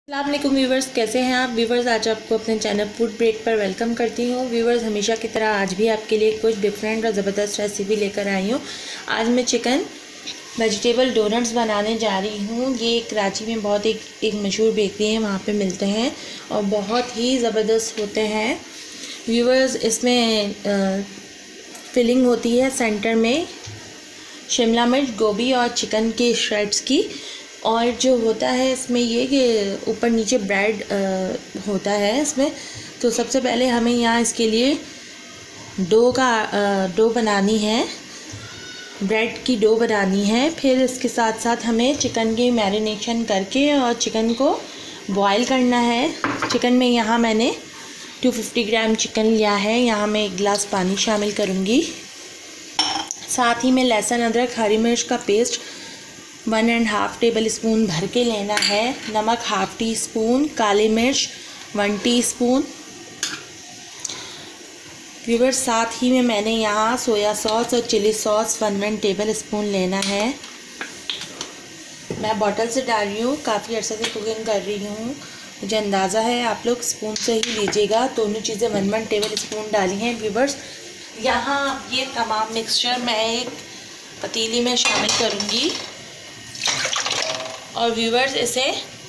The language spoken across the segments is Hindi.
अस्सलाम वालेकुम व्यूवर्स, कैसे हैं आप व्यूवर्स। आज आपको अपने चैनल फूड ब्रेक पर वेलकम करती हूँ। व्यूवर्स, हमेशा की तरह आज भी आपके लिए कुछ डिफरेंट और ज़बरदस्त रेसिपी लेकर आई हूँ। आज मैं चिकन वेजिटेबल डोनट्स बनाने जा रही हूँ। ये कराची में बहुत एक मशहूर बेकरी है, वहाँ पे मिलते हैं और बहुत ही ज़बरदस्त होते हैं। व्यूवर्स, इसमें फिलिंग होती है सेंटर में शिमला मिर्च, गोभी और चिकन के श्रेड्स की, और जो होता है इसमें ये कि ऊपर नीचे ब्रेड होता है इसमें। तो सबसे पहले हमें यहाँ इसके लिए डो बनानी है, ब्रेड की डो बनानी है। फिर इसके साथ साथ हमें चिकन की मैरिनेशन करके और चिकन को बॉईल करना है। चिकन में यहाँ मैंने 250 ग्राम चिकन लिया है। यहाँ मैं 1 गिलास पानी शामिल करूँगी। साथ ही में लहसुन, अदरक, हरी मिर्च का पेस्ट 1.5 टेबल स्पून भर के लेना है। नमक 1/2 टी स्पून, काली मिर्च 1 टीस्पून। व्यूअर्स, साथ ही में मैंने यहाँ सोया सॉस और चिली सॉस 1 टेबल स्पून लेना है। मैं बॉटल से डाल रही हूँ, काफ़ी अर्से से कुकिंग कर रही हूँ, मुझे अंदाज़ा है। आप लोग स्पून से ही लीजिएगा। दोनों चीज़ें 1 टेबल स्पून डाली हैं। व्यूअर्स, यहाँ ये तमाम मिक्सचर मैं एक पतीली में शामिल करूँगी और व्यूअर्स, इसे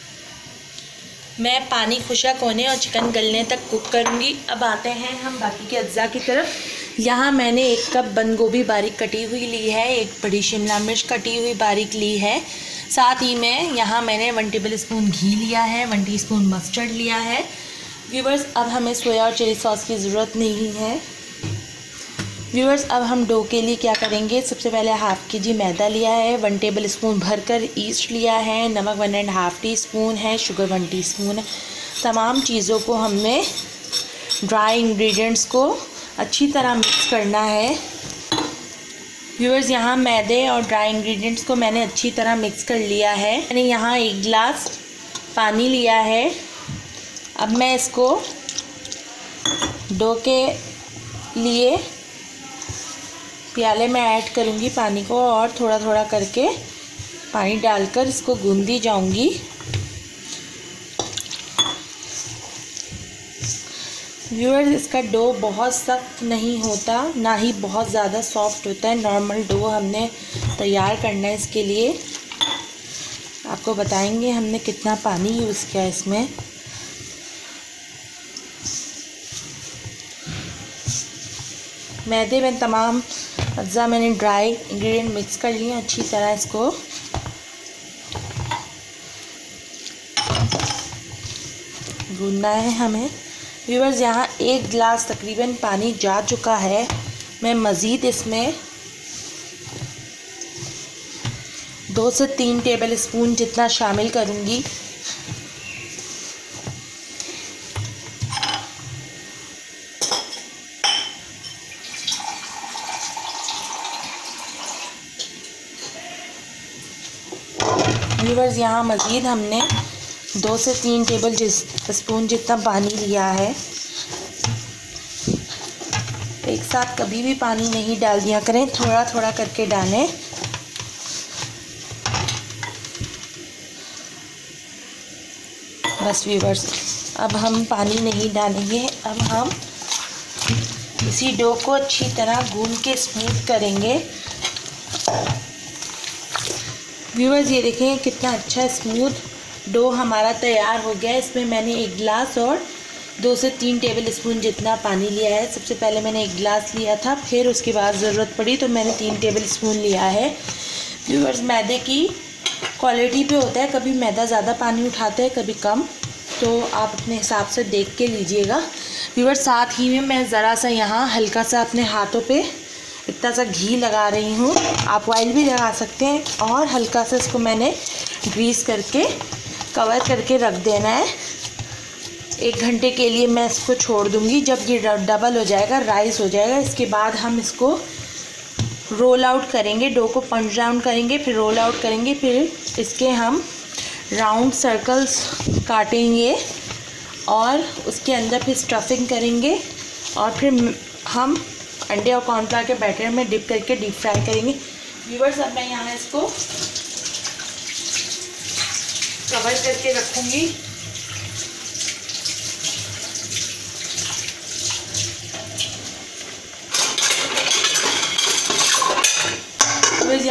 मैं पानी खुशक होने और चिकन गलने तक कुक करूँगी। अब आते हैं हम बाकी के अज्जा की तरफ। यहाँ मैंने 1 कप बंद गोभी बारीक कटी हुई ली है, 1 बड़ी शिमला मिर्च कटी हुई बारीक ली है। साथ ही में यहाँ मैंने 1 टेबल स्पून घी लिया है, 1 टीस्पून मस्टर्ड लिया है। व्यूअर्स, अब हमें सोया और चिली सॉस की ज़रूरत नहीं है। व्यूअर्स, अब हम डो के लिए क्या करेंगे। सबसे पहले 1/2 केजी मैदा लिया है, 1 टेबल स्पून भरकर ईस्ट लिया है, नमक 1.5 टीस्पून है, शुगर 1 टीस्पून है। तमाम चीज़ों को हमने ड्राई इंग्रेडिएंट्स को अच्छी तरह मिक्स करना है। व्यूअर्स, यहाँ मैदे और ड्राई इंग्रेडिएंट्स को मैंने अच्छी तरह मिक्स कर लिया है। मैंने यहाँ 1 गिलास पानी लिया है। अब मैं इसको डो के लिए प्याले में ऐड करूँगी पानी को, और थोड़ा थोड़ा करके पानी डालकर इसको गूंदी जाऊँगी। व्यूअर्स, इसका डो बहुत सख्त नहीं होता, ना ही बहुत ज़्यादा सॉफ्ट होता है। नॉर्मल डो हमने तैयार करना है। इसके लिए आपको बताएंगे हमने कितना पानी यूज़ किया इसमें। मैदे में तमाम अज्जा मैंने ड्राई इंग्रेडिएंट मिक्स कर लिए अच्छी तरह। इसको गूंदना है हमें। व्यूअर्स, यहाँ 1 गिलास तकरीबन पानी जा चुका है। मैं मज़ीद इसमें 2 से 3 टेबल स्पून जितना शामिल करूँगी। व्यूअर्स, यहाँ मज़ीद हमने 2 से 3 टेबल स्पून जितना पानी लिया है। एक साथ कभी भी पानी नहीं डाल दिया करें, थोड़ा थोड़ा करके डालें। बस व्यूअर्स, अब हम पानी नहीं डालेंगे। अब हम इसी डो को अच्छी तरह गूंद के स्मूथ करेंगे। व्यूअर्स, ये देखें कितना अच्छा स्मूथ डो हमारा तैयार हो गया है। इसमें मैंने 1 गिलास और 2 से 3 टेबल स्पून जितना पानी लिया है। सबसे पहले मैंने 1 गिलास लिया था, फिर उसके बाद ज़रूरत पड़ी तो मैंने 3 टेबल स्पून लिया है। व्यूअर्स, मैदे की क्वालिटी पे होता है, कभी मैदा ज़्यादा पानी उठाता है, कभी कम, तो आप अपने हिसाब से देख के लीजिएगा। व्यूअर्स, साथ ही में मैं ज़रा सा यहाँ हल्का सा अपने हाथों पे इतना सा घी लगा रही हूँ। आप ऑयल भी लगा सकते हैं, और हल्का सा इसको मैंने ग्रीस करके कवर करके रख देना है। 1 घंटे के लिए मैं इसको छोड़ दूँगी। जब ये डबल हो जाएगा, राइस हो जाएगा, इसके बाद हम इसको रोल आउट करेंगे। डो को पंच डाउन करेंगे, फिर रोल आउट करेंगे, फिर इसके हम राउंड सर्कल्स काटेंगे और उसके अंदर फिर स्टफिंग करेंगे, और फिर हम अंडे और कॉर्नफ्लावर के बैटर में डिप करके डीप फ्राई करेंगे। व्यूअर्स, अब मैं यहाँ इसको कवर करके रखूँगी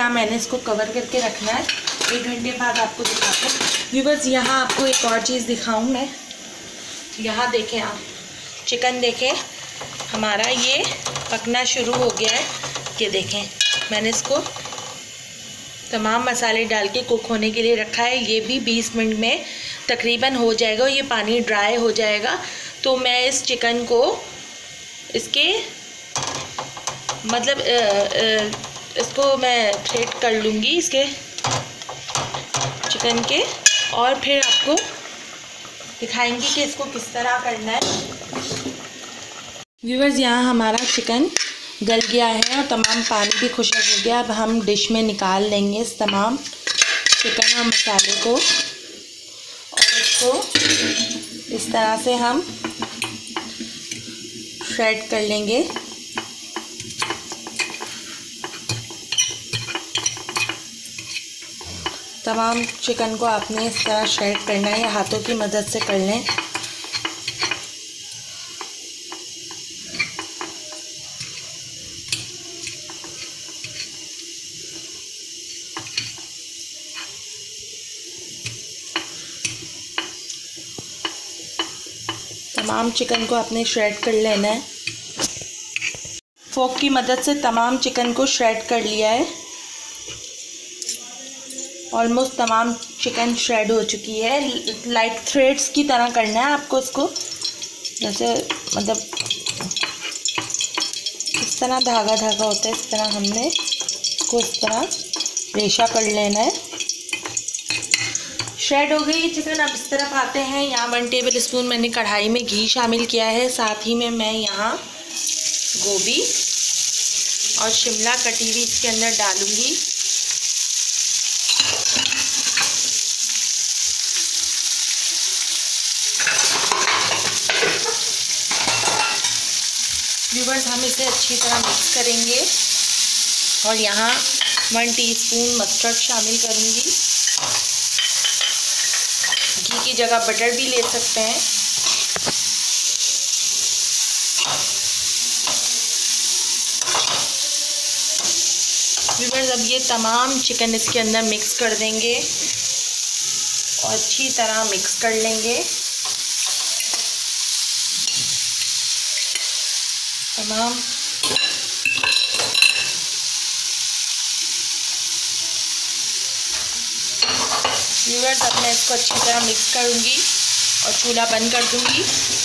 यहाँ मैंने इसको कवर करके रखना है। 1 घंटे बाद आपको दिखाते हैं। व्यूअर्स, यहाँ आपको एक और चीज़ दिखाऊँ मैं। यहाँ देखें आप, चिकन देखें हमारा ये पकना शुरू हो गया है। ये देखें, मैंने इसको तमाम मसाले डाल के कुक होने के लिए रखा है। ये भी 20 मिनट में तकरीबन हो जाएगा। ये पानी ड्राई हो जाएगा तो मैं इस चिकन को इसके मतलब इसको मैं थ्रेड कर लूँगी इसके चिकन के, और फिर आपको दिखाएंगे कि इसको किस तरह करना है। व्यूअर्स, यहाँ हमारा चिकन गल गया है और तमाम पानी भी खुश्क हो गया। अब हम डिश में निकाल लेंगे इस तमाम चिकन और मसाले को, और इसको इस तरह से हम श्रेड कर लेंगे। तमाम चिकन को आपने इस तरह श्रेड करना है या हाथों की मदद से कर लें। तमाम चिकन को आपने श्रेड कर लेना है। फोक की मदद से तमाम चिकन को श्रेड कर लिया है। ऑलमोस्ट तमाम चिकन श्रेड हो चुकी है। लाइक थ्रेड्स की तरह करना है आपको इसको, जैसे मतलब इस तरह धागा धागा होता है, इस तरह हमने इसको इस तरह रेशा कर लेना है। श्रेड हो गई चिकन। अब इस तरफ आते हैं। यहाँ 1 टेबल स्पून मैंने कढ़ाई में घी शामिल किया है। साथ ही में मैं यहाँ गोभी और शिमला कटी हुई इसके अंदर डालूँगी। व्यूअर्स, हम इसे अच्छी तरह मिक्स करेंगे और यहाँ 1 टीस्पून मस्टर्ड शामिल करूँगी। घी की जगह बटर भी ले सकते हैं। व्यूअर्स, अब ये तमाम चिकन इसके अंदर मिक्स कर देंगे और अच्छी तरह मिक्स कर लेंगे। तमाम व्यूअर्स, अब मैं इसको अच्छी तरह मिक्स करूँगी और चूल्हा बंद कर दूँगी।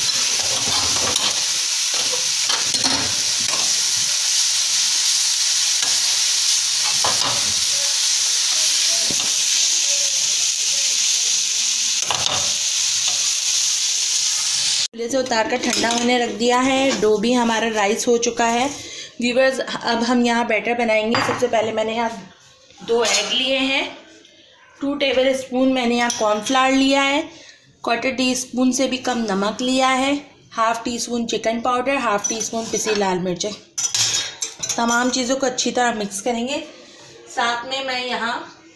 चूल्हे से उतार कर ठंडा होने रख दिया है। डो भी हमारा राइस हो चुका है। व्यूअर्स, अब हम यहाँ बैटर बनाएंगे। सबसे पहले मैंने यहाँ 2 एग लिए हैं। 2 टेबल स्पून मैंने यहाँ कॉर्नफ्लावर लिया है। 1/4 टीस्पून से भी कम नमक लिया है। 1/2 टीस्पून चिकन पाउडर, 1/2 टीस्पून पिसी लाल मिर्चें। तमाम चीज़ों को अच्छी तरह मिक्स करेंगे। साथ में मैं यहाँ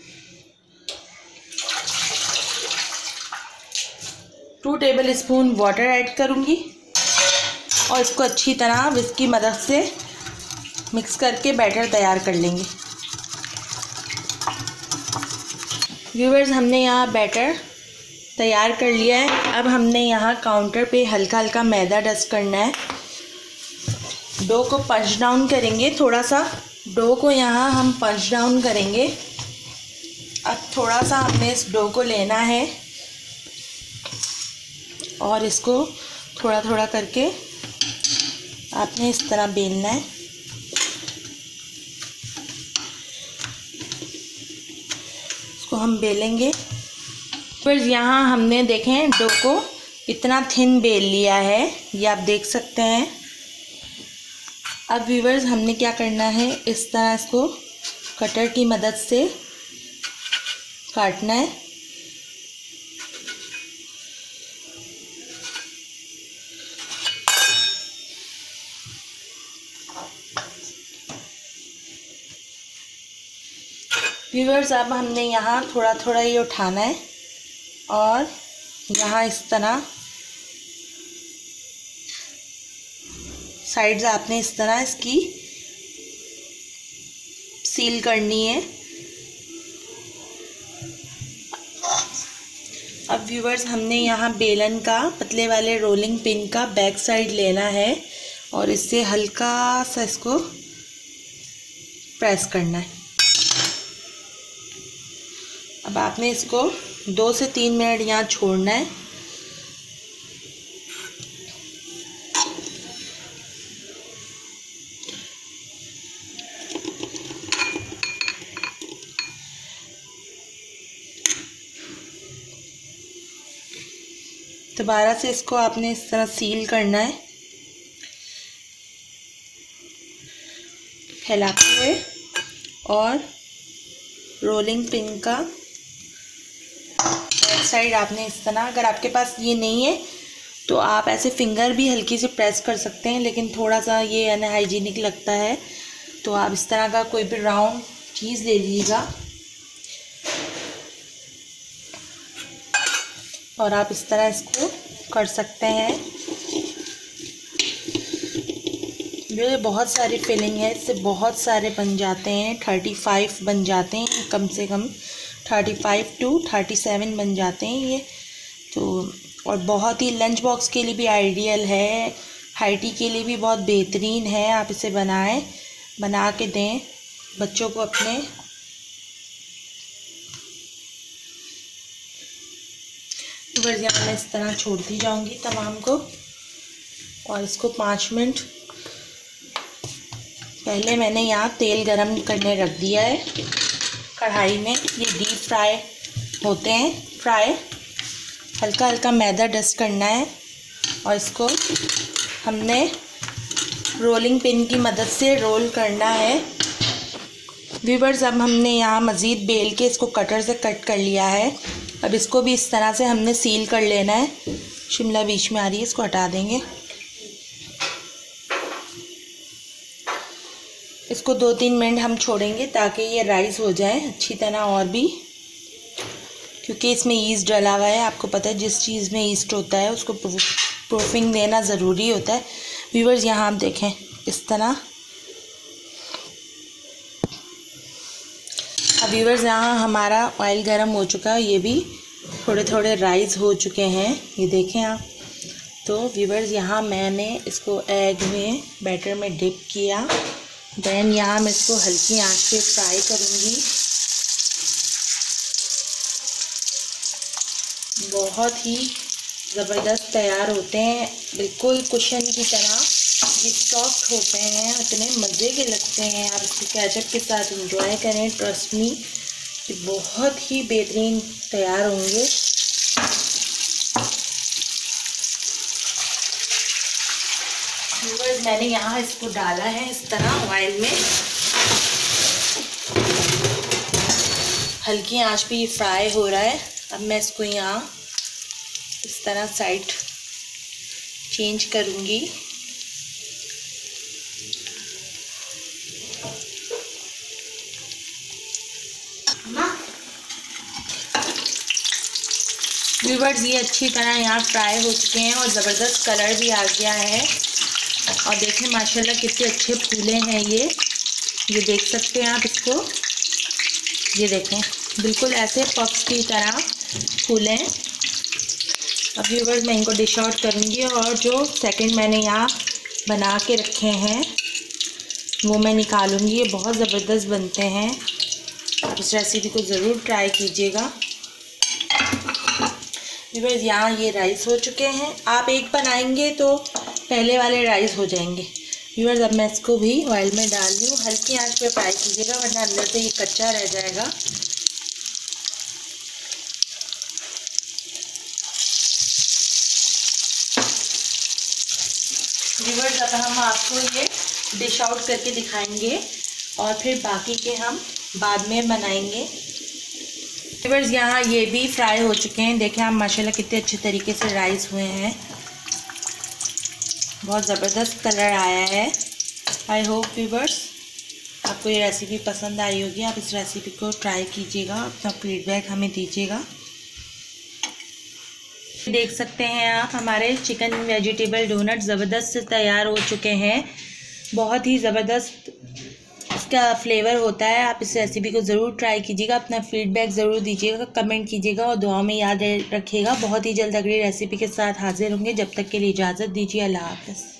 2 टेबल स्पून वाटर ऐड करूँगी और इसको अच्छी तरह विस्क की मदद से मिक्स करके बैटर तैयार कर लेंगे। व्यूअर्स, हमने यहाँ बैटर तैयार कर लिया है। अब हमने यहाँ काउंटर पे हल्का हल्का मैदा डस्ट करना है। डो को पंच डाउन करेंगे। थोड़ा सा डो को यहाँ हम पंच डाउन करेंगे। अब थोड़ा सा हमने इस डो को लेना है और इसको थोड़ा थोड़ा करके आपने इस तरह बेलना है। इसको हम बेलेंगे। फिर यहाँ हमने देखें डो को इतना थिन बेल लिया है, ये आप देख सकते हैं। अब व्यूअर्स, हमने क्या करना है, इस तरह इसको कटर की मदद से काटना है। व्यूअर्स, अब हमने यहाँ थोड़ा थोड़ा ये उठाना है और यहाँ इस तरह साइड्स आपने इस तरह इसकी सील करनी है। अब व्यूवर्स, हमने यहाँ बेलन का, पतले वाले रोलिंग पिन का बैक साइड लेना है और इससे हल्का सा इसको प्रेस करना है। अब आपने इसको 2 से 3 मिनट यहाँ छोड़ना है। दोबारा से इसको आपने इस तरह सील करना है, फैलाते हुए, और रोलिंग पिन का बैक साइड आपने इस तरह, अगर आपके पास ये नहीं है तो आप ऐसे फिंगर भी हल्की से प्रेस कर सकते हैं, लेकिन थोड़ा सा ये अनहाइजीनिक लगता है, तो आप इस तरह का कोई भी राउंड चीज़ ले लीजिएगा और आप इस तरह इसको कर सकते हैं। ये बहुत सारी फिलिंग है, इससे बहुत सारे बन जाते हैं, 35 बन जाते हैं, कम से कम 35 to 37 बन जाते हैं ये तो। और बहुत ही लंच बॉक्स के लिए भी आइडियल है, हाई टी के लिए भी बहुत बेहतरीन है। आप इसे बनाएं, बना के दें बच्चों को अपने। बस यहाँ मैं इस तरह छोड़ती जाऊंगी तमाम को, और इसको 5 मिनट पहले मैंने यहाँ तेल गरम करने रख दिया है कढ़ाई में। ये डीप फ्राई होते हैं, फ्राई हल्का हल्का मैदा डस्ट करना है और इसको हमने रोलिंग पिन की मदद से रोल करना है। व्यूअर्स, अब हमने यहाँ मज़ीद बेल के इसको कटर से कट कर लिया है। अब इसको भी इस तरह से हमने सील कर लेना है। शिमला बीच में आ रही है, इसको हटा देंगे। इसको 2-3 मिनट हम छोड़ेंगे ताकि ये राइस हो जाए अच्छी तरह, और भी क्योंकि इसमें ईस्ट डला हुआ है। आपको पता है जिस चीज़ में ईस्ट होता है उसको प्रूफिंग देना ज़रूरी होता है। व्यूअर्स, यहाँ आप देखें इस तरह। अब व्यूअर्स, यहाँ हमारा ऑयल गर्म हो चुका है, ये भी थोड़े थोड़े राइस हो चुके हैं, ये देखें आप। तो व्यूअर्स, यहाँ मैंने इसको एग में बैटर में डिप किया, देन यहाँ मैं इसको हल्की आंच पे फ्राई करूँगी। बहुत ही ज़बरदस्त तैयार होते हैं, बिल्कुल कुशन की तरह, ये सॉफ्ट होते हैं, इतने मज़े के लगते हैं। आप इसको केचप के साथ एंजॉय करें, ट्रस्ट मी कि बहुत ही बेहतरीन तैयार होंगे। मैंने यहाँ इसको डाला है इस तरह ऑयल में, हल्की आंच पे ये फ्राई हो रहा है। अब मैं इसको यहाँ इस तरह साइड चेंज करूँगी। व्यूअर्स, ये अच्छी तरह यहाँ फ्राई हो चुके हैं और ज़बरदस्त कलर भी आ गया है। और देखें माशाल्लाह कितने अच्छे फूले हैं ये देख सकते हैं आप इसको, ये देखें बिल्कुल ऐसे पफ्स की तरह फूले हैं। अब व्यूअर्स, मैं इनको डिश आउट करूँगी और जो सेकंड मैंने यहाँ बना के रखे हैं वो मैं निकालूँगी। ये बहुत ज़बरदस्त बनते हैं, आप इस रेसिपी को ज़रूर ट्राई कीजिएगा। व्यूअर्स, यहाँ ये राइस हो चुके हैं। आप एक बनाएंगे तो पहले वाले राइस हो जाएंगे। व्यूअर्स, अब मैं इसको भी ऑयल में डाल रही हूँ, हल्की आंच पे फ्राई कीजिएगा वरना अंदर से ये कच्चा रह जाएगा। व्यूअर्स, अब हम आपको ये डिश आउट करके दिखाएंगे और फिर बाकी के हम बाद में बनाएंगे। व्यूअर्स, यहाँ ये भी फ्राई हो चुके हैं, देखें आप माशाल्लाह कितने अच्छे तरीके से राइस हुए हैं, बहुत ज़बरदस्त कलर आया है। आई होप व्यूअर्स आपको ये रेसिपी पसंद आई होगी। आप इस रेसिपी को ट्राई कीजिएगा, अपना फीडबैक हमें दीजिएगा। देख सकते हैं आप हमारे चिकन वेजिटेबल डोनट ज़बरदस्त से तैयार हो चुके हैं, बहुत ही ज़बरदस्त इसका फ्लेवर होता है। आप इस रेसिपी को ज़रूर ट्राई कीजिएगा, अपना फीडबैक ज़रूर दीजिएगा, कमेंट कीजिएगा और दुआ में याद रखिएगा। बहुत ही जल्द अगली रेसिपी के साथ हाजिर होंगे। जब तक के लिए इजाज़त दीजिए। अल्लाह हाफ़िज़।